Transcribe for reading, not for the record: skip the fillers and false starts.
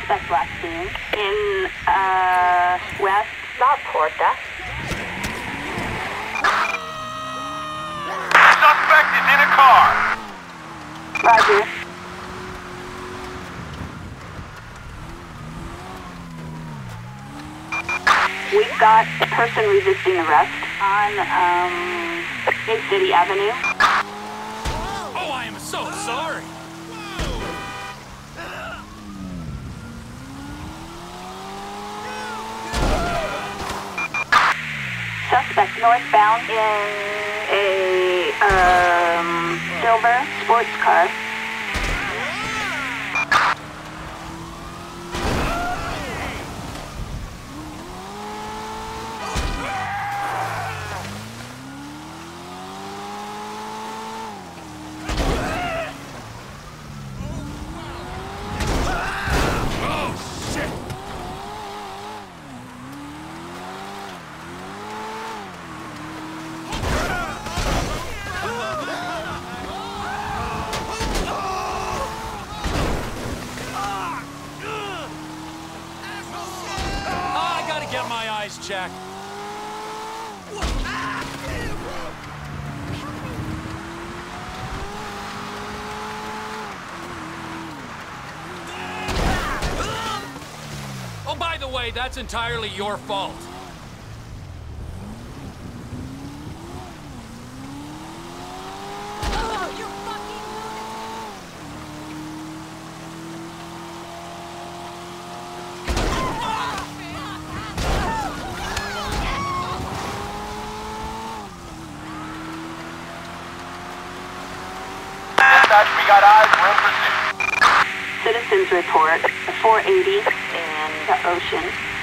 suspect last seen in, West La Porta. Suspect is in a car. Roger. We've got a person resisting arrest on, Big City Avenue. Oh, I am so sorry. Suspect northbound in a, silver sports car. Get my eyes checked. Oh, by the way, that's entirely your fault. We got eyes, we're in pursuit. Citizens report 480 and the Ocean.